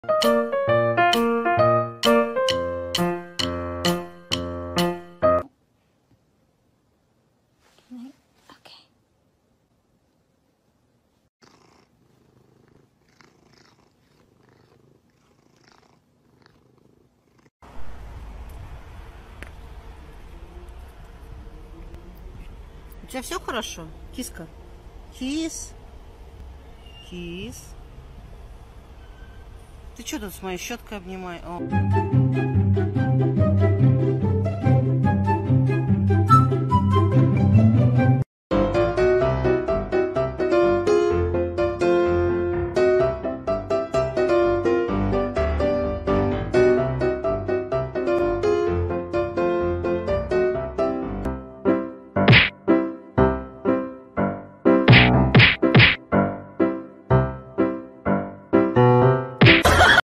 У тебя все хорошо, киска? Кис. Кис. Ты что тут с моей щеткой обнимаешь?